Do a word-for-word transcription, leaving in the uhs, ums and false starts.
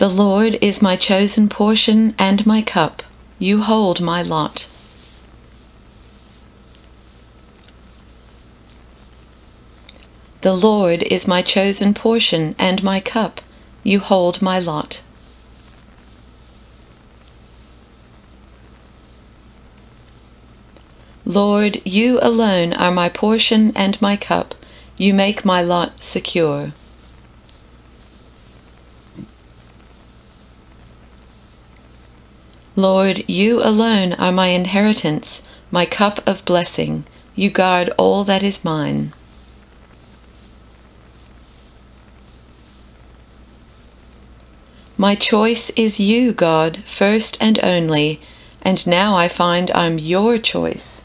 The Lord is my chosen portion and my cup. You hold my lot. The Lord is my chosen portion and my cup. You hold my lot. Lord, you alone are my portion and my cup. You make my lot secure. Lord, you alone are my inheritance, my cup of blessing. You guard all that is mine. My choice is you, God, first and only, and now I find I'm your choice.